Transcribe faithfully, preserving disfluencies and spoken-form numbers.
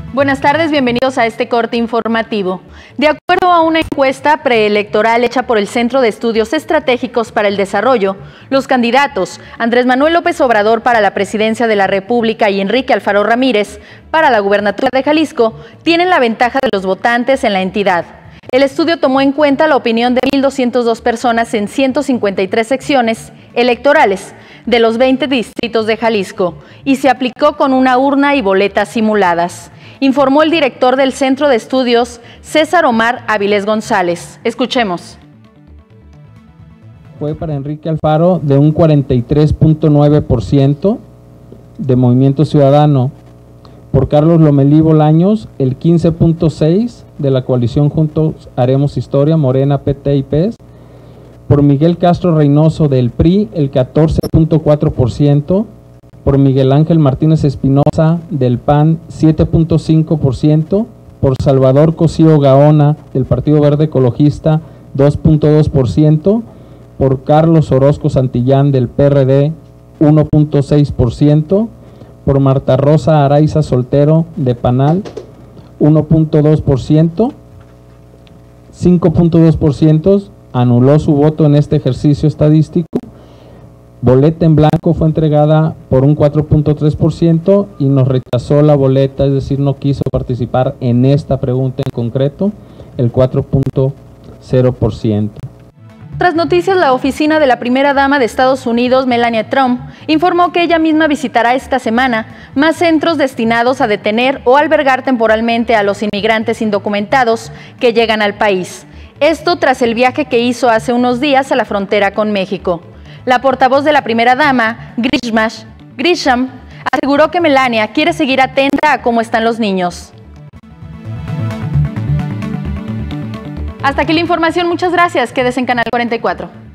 Buenas tardes, bienvenidos a este corte informativo. De acuerdo a una encuesta preelectoral hecha por el Centro de Estudios Estratégicos para el Desarrollo, los candidatos Andrés Manuel López Obrador para la presidencia de la República y Enrique Alfaro Ramírez para la gubernatura de Jalisco tienen la ventaja de los votantes en la entidad. El estudio tomó en cuenta la opinión de mil doscientas dos personas en ciento cincuenta y tres secciones electorales de los veinte distritos de Jalisco y se aplicó con una urna y boletas simuladas, informó el director del Centro de Estudios, César Omar Avilés González. Escuchemos. Fue para Enrique Alfaro de un cuarenta y tres punto nueve por ciento de Movimiento Ciudadano, por Carlos Lomelí Bolaños el quince punto seis por ciento de la coalición Juntos Haremos Historia, Morena, P T y P E S, por Miguel Castro Reynoso del P R I el catorce punto cuatro por ciento, por Miguel Ángel Martínez Espinosa del P A N siete punto cinco por ciento, por Salvador Cosío Gaona del Partido Verde Ecologista dos punto dos por ciento, por Carlos Orozco Santillán del P R D uno punto seis por ciento, por Marta Rosa Araiza Soltero de Panal uno punto dos por ciento, cinco punto dos por ciento anuló su voto en este ejercicio estadístico. Boleta en blanco fue entregada por un cuatro punto tres por ciento y nos rechazó la boleta, es decir, no quiso participar en esta pregunta en concreto, el cuatro punto cero por ciento. Tras noticias, la oficina de la primera dama de Estados Unidos, Melania Trump, informó que ella misma visitará esta semana más centros destinados a detener o albergar temporalmente a los inmigrantes indocumentados que llegan al país. Esto tras el viaje que hizo hace unos días a la frontera con México. La portavoz de la primera dama, Grisham, aseguró que Melania quiere seguir atenta a cómo están los niños. Hasta aquí la información, muchas gracias, quédese en Canal cuarenta y cuatro.